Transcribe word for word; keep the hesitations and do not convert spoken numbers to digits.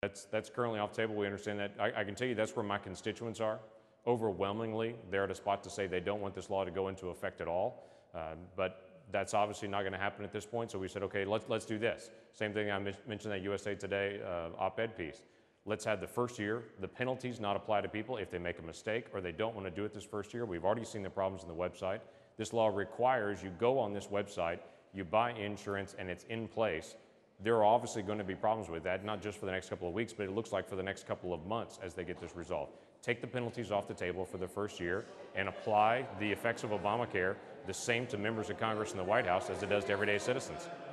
That's, that's currently off the table. We understand that. I, I can tell you that's where my constituents are. Overwhelmingly, they're at a spot to say they don't want this law to go into effect at all. Uh, but that's obviously not going to happen at this point. So we said, okay, let's, let's do this. Same thing I mentioned that U S A Today uh, op-ed piece. Let's have the first year, the penalties not apply to people if they make a mistake or they don't want to do it this first year. We've already seen the problems in the website. This law requires you go on this website, you buy insurance, and it's in place. There are obviously going to be problems with that, not just for the next couple of weeks, but it looks like for the next couple of months as they get this resolved. Take the penalties off the table for the first year and apply the effects of Obamacare the same to members of Congress and the White House as it does to everyday citizens.